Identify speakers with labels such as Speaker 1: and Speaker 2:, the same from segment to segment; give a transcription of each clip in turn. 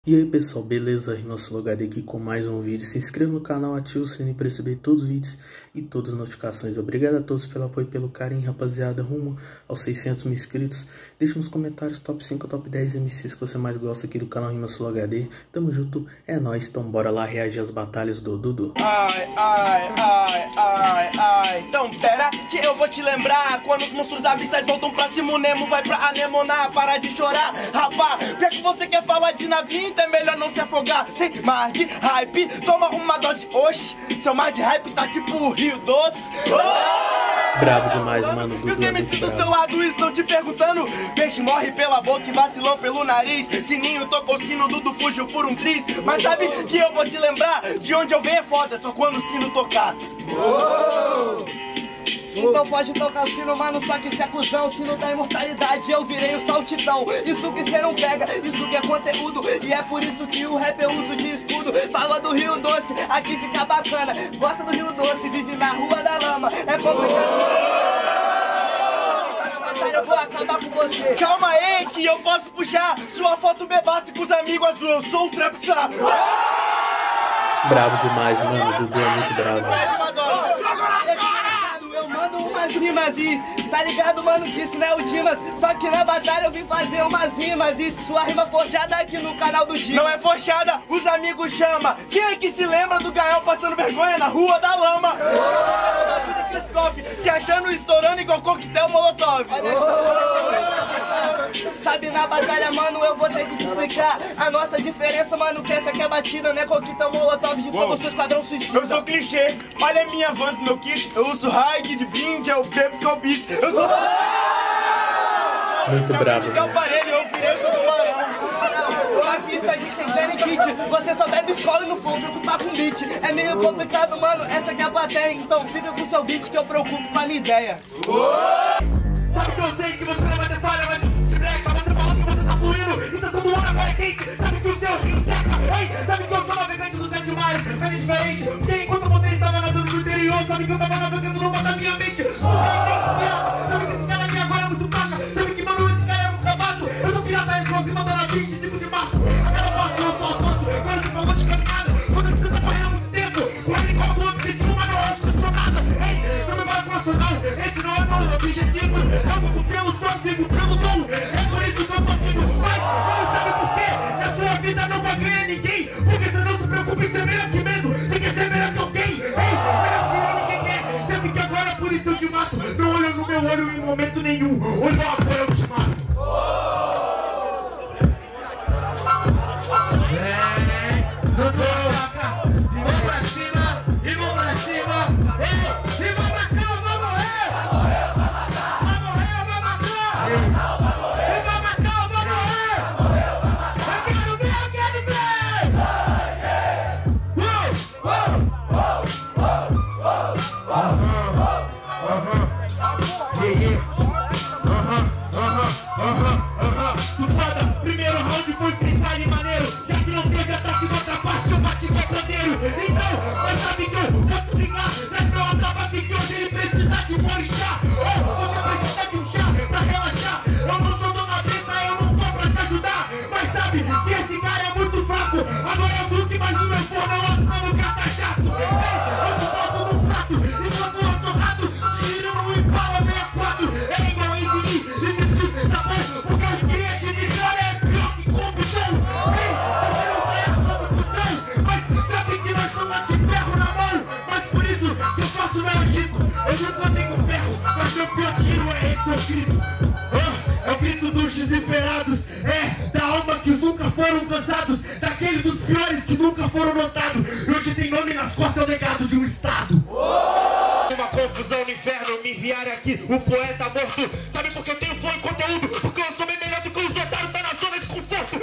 Speaker 1: E aí pessoal, beleza? RimaSoloHD aqui com mais um vídeo. Se inscreva no canal, ative o sininho para receber todos os vídeos e todas as notificações. Obrigado a todos pelo apoio e pelo carinho, rapaziada, rumo aos 600 mil inscritos. Deixe nos comentários top 5 ou top 10 MCs que você mais gosta aqui do canal RimaSoloHD. Tamo junto, é nóis, então bora lá reagir às batalhas do Dudu.
Speaker 2: Então pera que eu vou te lembrar. Quando os monstros abissais voltam pra cima, o Nemo vai pra anemonar. Para de chorar, rapá. Pior que você quer falar de navio, então é melhor não se afogar. Sem mar de hype, toma uma dose. Oxi, seu mar de hype tá tipo Rio Doce.
Speaker 1: Bravo demais, mano.
Speaker 2: E os MCs do seu lado estão te perguntando: peixe morre pela boca e vacilão pelo nariz. Sininho tocou o sino, Dudu fugiu por um triz. Mas sabe que eu vou te lembrar? De onde eu venho é foda, só quando o sino tocar. Então pode tocar o sino, mano, só que se acusão, o sino da imortalidade, eu virei o saltitão. Isso que cê não pega, isso que é conteúdo. E é por isso que o rap eu uso de escudo. Fala do Rio Doce, aqui fica bacana. Gosta do Rio Doce, vive na Rua da Lama. É complicado. Eu vou acabar com você. Calma aí que eu posso puxar sua foto bebasse com os amigos azul. Eu sou o Trapstar.
Speaker 1: Bravo demais, mano. Dudu é muito bravo.
Speaker 2: Eu mando umas rimas e tá ligado, mano, que isso não é o Dimas. Só que na batalha eu vim fazer umas rimas. E sua rima forjada aqui no canal do Dimas. Não é forjada, os amigos chamam. Quem é que se lembra do Gael passando vergonha na Rua da Lama? Se achando estourando igual coquetel molotov. Sabe, na batalha, mano, eu vou ter que te explicar a nossa diferença, mano, que essa aqui é batida, né? Coquetel molotov de fogo, seu esquadrão suicida. Eu sou clichê, olha a minha avança no meu kit. Eu uso high de brinde, é o Pepsi com beats. Eu sou...
Speaker 1: Muito bravo,
Speaker 2: né? Eu virei todo tubarão. Aqui isso aqui tem Danny Kit. Você só bebe escola e não for preocupar com beat. É meio complicado, mano, essa aqui é a plateia. Então fica com o seu beat que eu preocupo com a minha ideia. Sabe que eu sei que você não vai ter falha, mas de breca, você fala que você tá fluindo. Estação do ano agora é quente. Sabe que o seu rio seca, hein? Sabe que eu sou navegante dos 7 mares, é diferente. Porque enquanto você estava nadando no interior, sabe que eu tava navegando no mar da minha mente. Sabe que esse cara aqui agora é muito taca. Sabe que, mano, esse cara é um cabaço. Eu sou pirata, eu sou cima da 20, tipo de mato. Aquela parte eu só avanço, agora você falou de caminhada. Quando você tá correndo há muito tempo, corre igual o objetivo, mas não é nada. Ei, não me vai profissional, esse não é meu objetivo. Eu vou pelo som, vivo pelo dom. É por isso que eu consigo. Mas não sabe por quê? Na sua vida não vai ganhar ninguém. Porque você não se preocupa em ser melhor que mesmo. Você quer ser melhor que alguém. Ei, melhor que ninguém quer. Sabe que agora por isso eu te mato. Não olho no meu olho em momento nenhum. Olho agora eu te mato. Primeiro round foi freestyle maneiro. Já que não teve ataque na outra parte, eu bati com o bandeiro. Então, mas sabe que eu posso ficar. Traz meu ataque que hoje ele precisa de um orixá. Você precisa de um chá pra relaxar. Eu não sou dona preta, eu não tô pra te ajudar. Mas sabe que esse cara é muito fraco. Agora é o Duque, mas no meu forno eu assando o cara tá chato. Eu te boto no prato, enquanto eu sou rato. Tiro no Impala 64. É igual a Easy, esse sabor, porque eu queria te dizer, é pior que corrupção. Ei, você não vai a corrupção, mas sabe que nós somos de ferro na mão. Mas por isso que eu faço meu agito. Eu nunca tenho ferro, mas meu pior tiro é esse, eu grito. É o grito dos desesperados, é da alma que nunca foram cansados, daquele dos piores que nunca foram notados. E hoje tem nome nas costas, é o legado de um estado. Uma confusão no inferno, me enviaram aqui o poeta morto. Sabe por que eu tenho flow e conteúdo? Porque eu sou bem melhor do que os otários, tá na zona de conforto.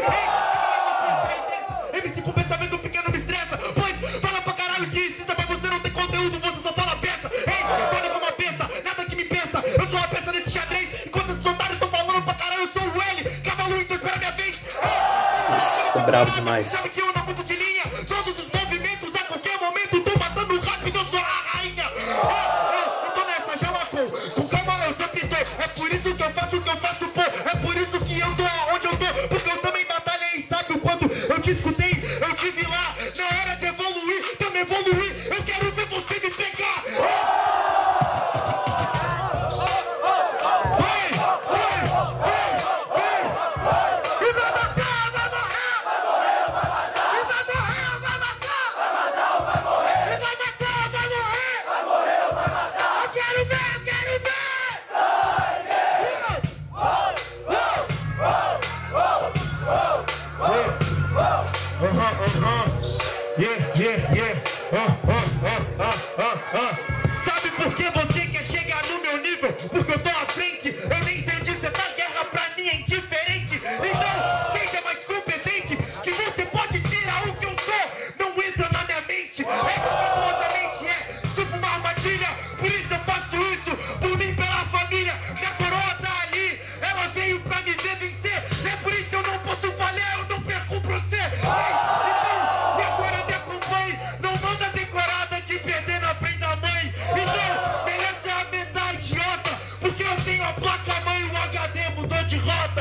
Speaker 2: MC com pensamento pequeno me estressa. Pois fala pra caralho disso, então pra você não tem conteúdo, você só fala peça. Fala como uma peça, nada que me pensa. Eu sou uma peça nesse xadrez. Enquanto esses otários tão falando pra caralho, eu sou o L. Cavalo, então espera minha vez.
Speaker 1: Nossa, bravo demais.
Speaker 2: Sabe que eu ando muito de linha, todos os movimentos a qualquer momento tô matando rápido, eu sou a rainha. Eu tô nessa, já marcou. Com calma eu sempre tô. É por isso que eu faço o que eu faço, pô. É por isso que eu tô aonde eu tô. Porque eu também batalhei, sabe o quanto eu te escutei, eu tive lá. Na hora de evoluir, também evoluir. Eu quero ver você me pegar. Sabe por que você quer chegar no meu nível? Porque eu tô à frente, eu nem sei onde você tá, guerra pra mim é indiferente. Então, seja mais competente, que você pode tirar o que eu sou, não entra na minha mente. Exatamente tipo uma armadilha, por isso eu faço isso, por mim, pela família. Minha coroa tá ali, ela veio pra me ver vencer, é por isso que eu não posso falhar, eu não perco pra você. Não manda decorada de perder na frente da mãe. Então, melhor você aumentar, idiota, porque eu tenho a placa-mãe e o HD mudou de rota.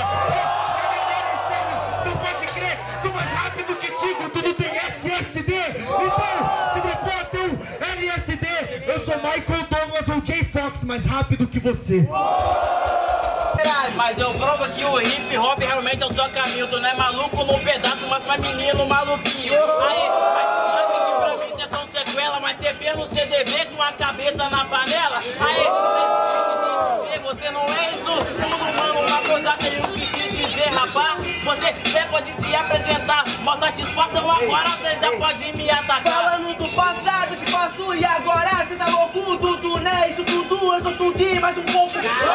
Speaker 2: Não pode crer, sou mais rápido que Tigo, tudo tem SSD. Então, se não for tu, LSD, eu sou Michael Douglas ou J Fox, mais rápido que você.
Speaker 3: Mas eu provo que o hip hop realmente é o seu caminho. Tu não é maluco num pedaço, mas mais menino maluquinho. Aí, sabe que pra mim cê são sequela, mas cê vê no CDV com a cabeça na panela. Aí, você não é isso tudo, mano. Uma coisa que eu quis dizer, rapaz. Você até pode se apresentar, mas satisfação agora cê já pode me atacar.
Speaker 4: Falando do passado, te passo e agora cê tá louco, tudo, né? Isso tudo, eu sou tudo e mais um pouco.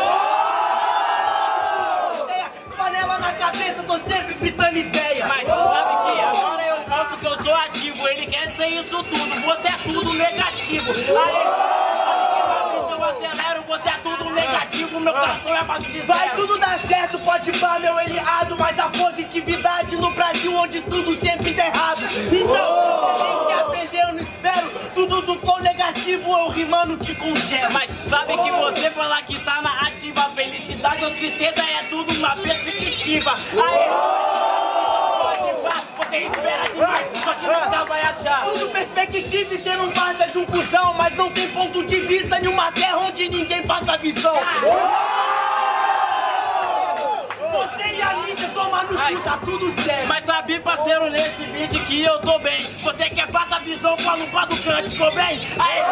Speaker 4: Panela na cabeça, tô sempre fritando ideia.
Speaker 3: Mas sabe que agora eu mostro que eu sou ativo. Ele quer ser isso tudo, você é tudo negativo. Aí, eu acelero, você é tudo negativo. Meu coração é abaixo de zero.
Speaker 4: Vai tudo dar certo, pode pá, meu eliado. Mas a positividade no Brasil, onde tudo sempre dá errado. Então, você tem que aprender, eu não espero. Tudo do flow negativo, eu rimando te congelo.
Speaker 3: Mas sabe que você falar que tá na ativa, felicidade ou tristeza é tudo uma perspectiva. Aí, pode pá, você espera demais, só que nunca vai achar.
Speaker 4: Tudo perspectiva e cê não passa de um cuzão. Mas não tem ponto de vista em uma terra onde ninguém passa visão. Você e a mídia toma no cu, tá tudo certo.
Speaker 3: Mas sabe, parceiro, nesse beat que eu tô bem. Você quer passar visão com a lupa do cante, ficou bem? Aí,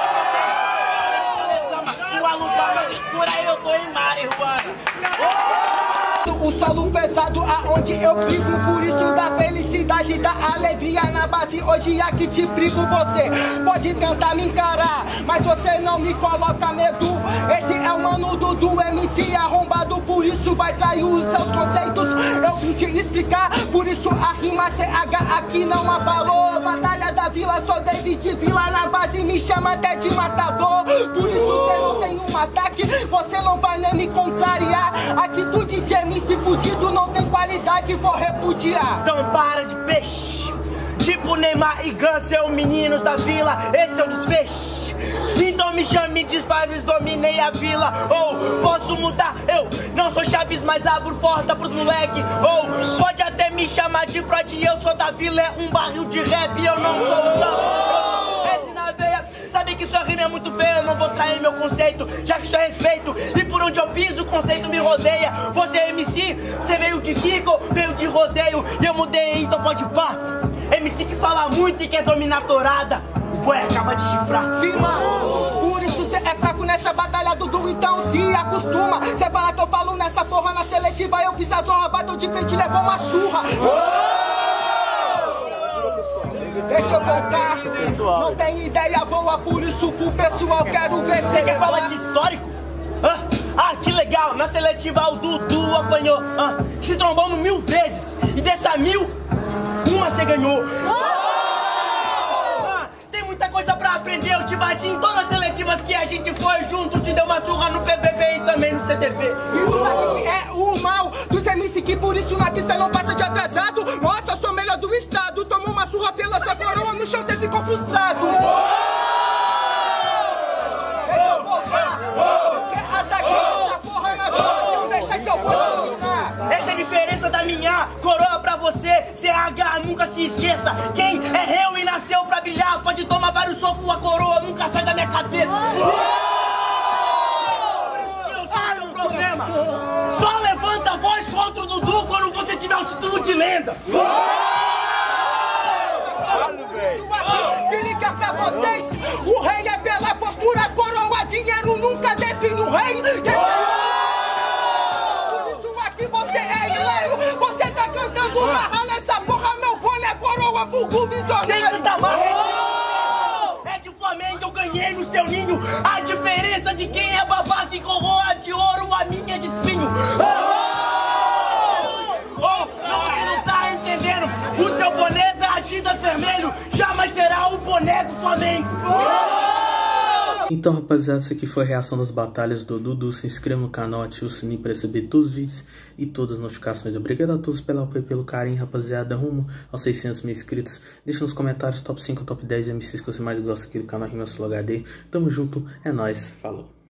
Speaker 3: com a lupa mais escura, eu tô em marihuana.
Speaker 4: O solo pesado aonde eu brigo, por isso da felicidade, da alegria na base. Hoje aqui te brigo, você pode tentar me encarar, mas você não me coloca medo. Esse é o mano do MC arrombado, por isso vai trair os seus conceitos. Eu vim te explicar, por isso a rima CH aqui não abalou. Batalha da Vila, sou David Vila na base, me chama até de matador. Por isso você não tem um ataque, você não vai nem me contrariar. Atitude de MC fudido não tem qualidade, vou repudiar. Então para de peixe, tipo Neymar e Gans, são meninos da vila, esse é o desfecho. Então me chame de Faves, dominei a vila. Ou posso mudar, eu não sou Chaves, mas abro porta pros moleque. Ou pode até me chamar de Freud, eu sou da vila, é um barril de rap, eu não sou o Sam. Esse na veia, sabe que sua rima é muito feia, eu não vou trair meu conceito, já que isso é respeito. E por onde eu piso, o conceito me rodeia. Você é MC, você veio de circo, veio de rodeio, e eu mudei, então pode pá. MC que fala muito e quer dominar a torada, o boi acaba de chifrar. Sim, mano, por isso cê é fraco nessa batalha, Dudu, então se acostuma. Cê fala que eu falo nessa porra, na seletiva eu fiz a zorra, bateu de frente e levou uma surra. Deixa eu voltar, pessoal. Não tem ideia boa, por isso pro pessoal quero ver. Você quer falar de histórico? Ah, que legal, na seletiva o Dudu apanhou. Se trombamos 1000 vezes, e dessa 1000, uma você ganhou. Tem muita coisa pra aprender, eu te bati em todas as seletivas que a gente foi junto. Te deu uma surra no PBB e também no CTV. Isso daqui é o mal dos MC que por isso na pista não passa de atrasado. Nossa, eu sou o melhor do estado, toma uma surra pela sua coroa, no chão cê ficou frustrado. Deixa eu voltar, quer atacar essa porra na zona, não deixa que eu vou te ensinar. Essa é a diferença da minha coroa pra você.
Speaker 3: CCH, nunca se esqueça. Quem é réu e nasceu pra brilhar pode tomar vários socos, a coroa nunca sai da minha cabeça. Problema. Só levanta a voz contra o Dudu quando você tiver o título de lenda.
Speaker 4: Se liga pra vocês, o rei é pela postura, coroa, dinheiro nunca define o rei. Por isso aqui você é hilário, você tá cantando marra nessa porra, meu boné, coroa, vulgo, visionário.
Speaker 3: Sem tanta marra. É de Flamengo, eu ganhei no seu ninho. A diferença de quem é babaca e coroa de ouro, a minha é de espinho. Você não tá entendendo. O seu boné da Adidas vermelho jamais será o boné do Flamengo.
Speaker 1: Então, rapaziada, isso aqui foi a reação das batalhas do Dudu. Se inscreva no canal, ative o sininho para receber todos os vídeos e todas as notificações. Obrigado a todos pelo apoio e pelo carinho, rapaziada. Rumo aos 600 mil inscritos. Deixa nos comentários top 5 ou top 10 MCs que você mais gosta aqui do canal Rimas Flow HD. Tamo junto, é nóis, falou.